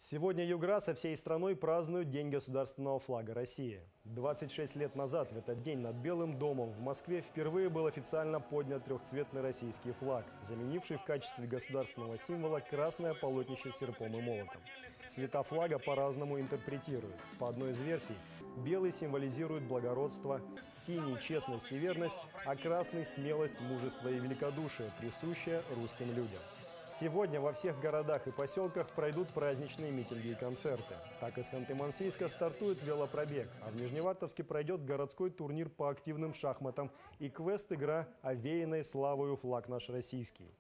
Сегодня Югра со всей страной празднуют День государственного флага России. 26 лет назад в этот день над Белым домом в Москве впервые был официально поднят трехцветный российский флаг, заменивший в качестве государственного символа красное полотнище с серпом и молотом. Цвета флага по-разному интерпретируют. По одной из версий, белый символизирует благородство, синий – честность и верность, а красный – смелость, мужество и великодушие, присущее русским людям. Сегодня во всех городах и поселках пройдут праздничные митинги и концерты. Так из Ханты-Мансийска стартует велопробег, а в Нижневартовске пройдет городской турнир по активным шахматам и квест-игра «Овеянной славою флаг наш российский».